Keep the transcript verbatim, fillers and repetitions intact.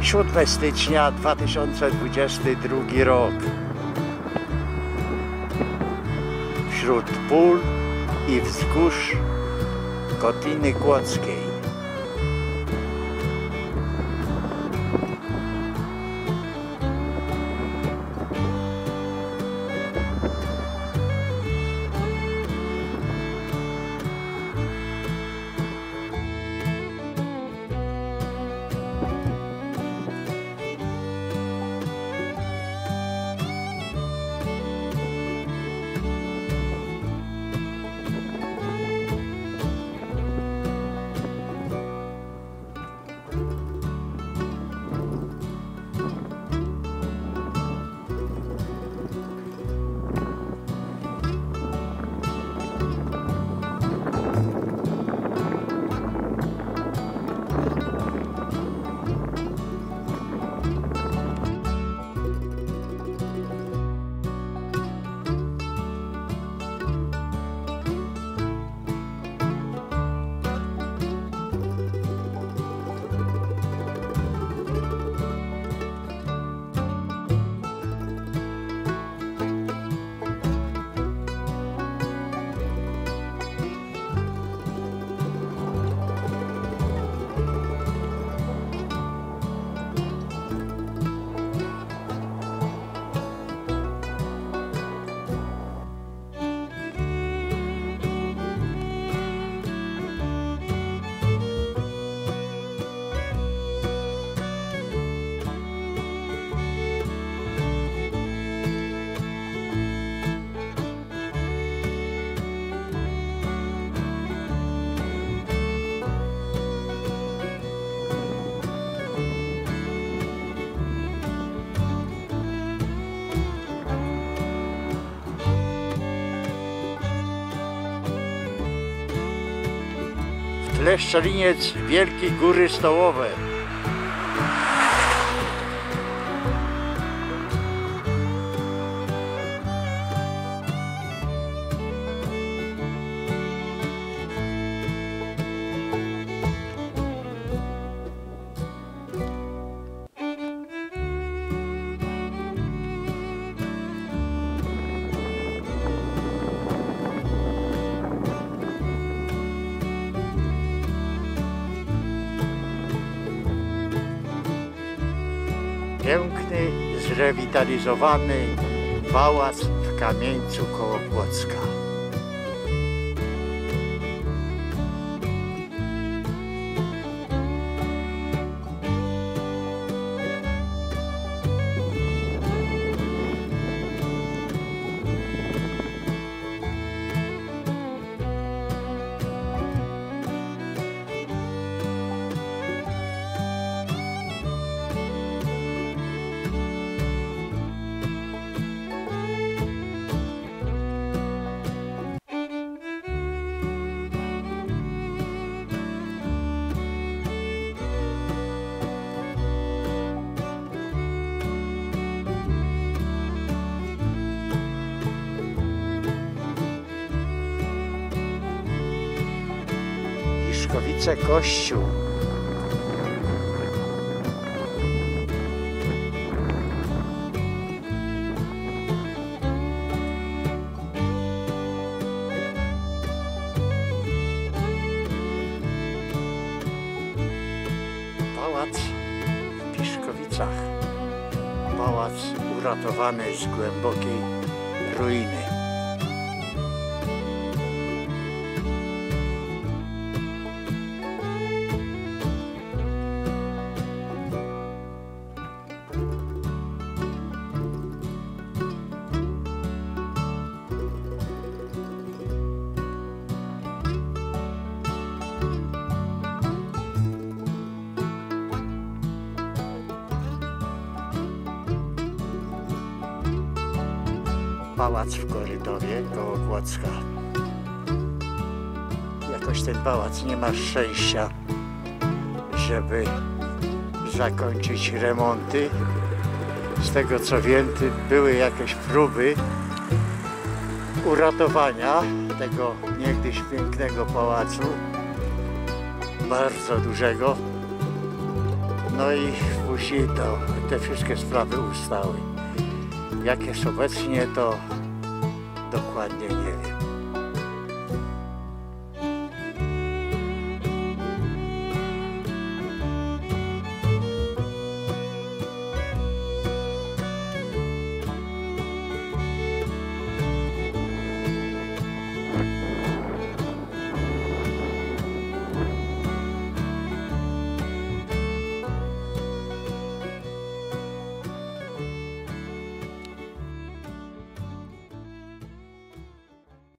siódmego stycznia dwa tysiące dwudziesty drugi rok. Wśród pól i wzgórz Kotliny Kłodzkiej. W tle szczeliniec Wielkie Góry Stołowe. Piękny, zrewitalizowany pałac w Kamieńcu koło Płocka. Kiszkowice Kościół. Pałac w Kiszkowicach. Pałac uratowany z głębokiej ruiny. Pałac w Korytowie koło Płocka. Jakoś ten pałac nie ma szczęścia, żeby zakończyć remonty. Z tego co wiem, były jakieś próby uratowania tego niegdyś pięknego pałacu, bardzo dużego. No i w później to te wszystkie sprawy ustały. Jak jest obecnie, to dokładnie nie wiem.